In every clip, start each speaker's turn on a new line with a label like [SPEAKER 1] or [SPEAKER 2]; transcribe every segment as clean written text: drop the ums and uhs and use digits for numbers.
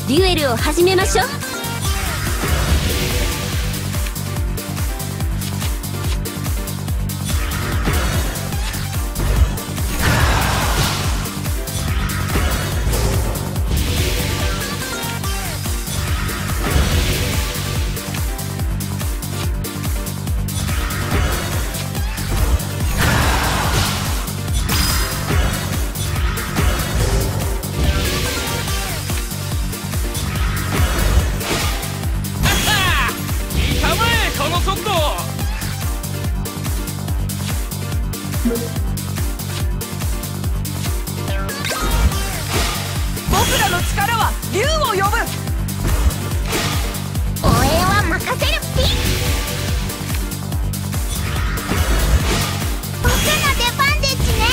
[SPEAKER 1] デュエルを始めましょう。
[SPEAKER 2] 僕らの力は竜を呼ぶ。
[SPEAKER 3] 応援は任せるピ。僕の出番ですね。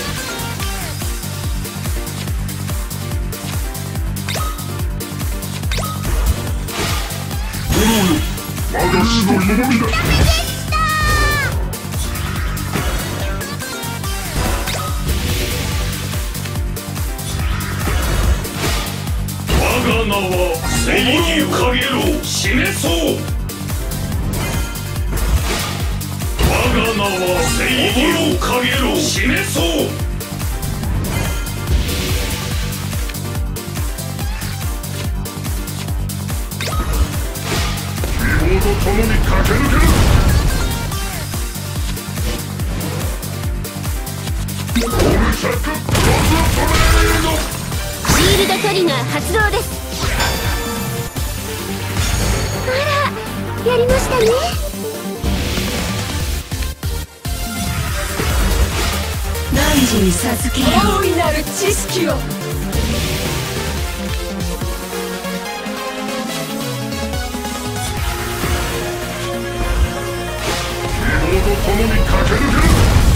[SPEAKER 4] 私の夢だ。
[SPEAKER 3] ダメでした。
[SPEAKER 4] 我が名は正義かげろう示そう。我が名は正義かげろう示そう。希望と共に駆け抜ける。オルシャッククロストレード。
[SPEAKER 1] シールドトリガー発動です。あら、やりましたね。
[SPEAKER 2] 汝に授ける大いなる知識を。
[SPEAKER 4] 希望と共に駆け抜ける。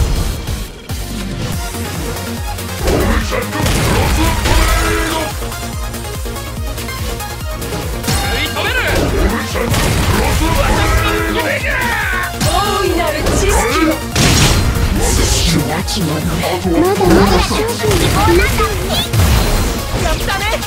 [SPEAKER 4] オルシャッククロストレード。
[SPEAKER 5] 食い止める。
[SPEAKER 4] オルシャッククロストレード。
[SPEAKER 2] 大いなる知識を。
[SPEAKER 4] 私はつまり
[SPEAKER 1] まだまだ勝負に
[SPEAKER 2] やったね。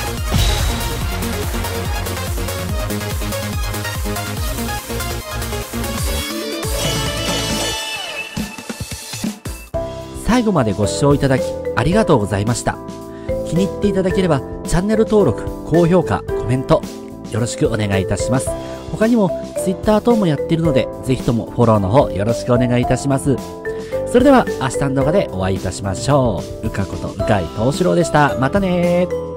[SPEAKER 6] 最後までご視聴いただきありがとうございました。気に入っていただければチャンネル登録、高評価、コメントよろしくお願いいたします。他にも Twitter 等もやっているのでぜひともフォローの方よろしくお願いいたします。それでは明日の動画でお会いいたしましょう。うかことうかいとうしろうでした。またねー。